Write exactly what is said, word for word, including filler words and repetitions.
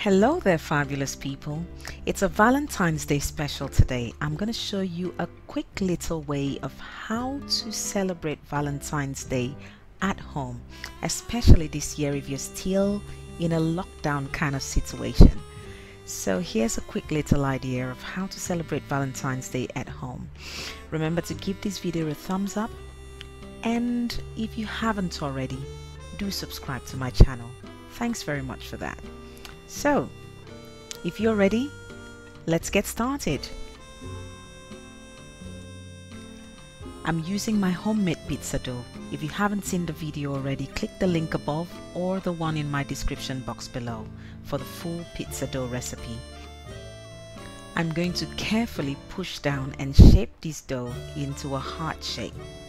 Hello there, fabulous people. It's a Valentine's Day special today. I'm going to show you a quick little way of how to celebrate Valentine's Day at home, especially this year if you're still in a lockdown kind of situation. So here's a quick little idea of how to celebrate Valentine's Day at home. Remember to give this video a thumbs up, and if you haven't already, do subscribe to my channel. Thanks very much for that. So, if you're ready, let's get started. I'm using my homemade pizza dough. If you haven't seen the video already, click the link above or the one in my description box below for the full pizza dough recipe. I'm going to carefully push down and shape this dough into a heart shape.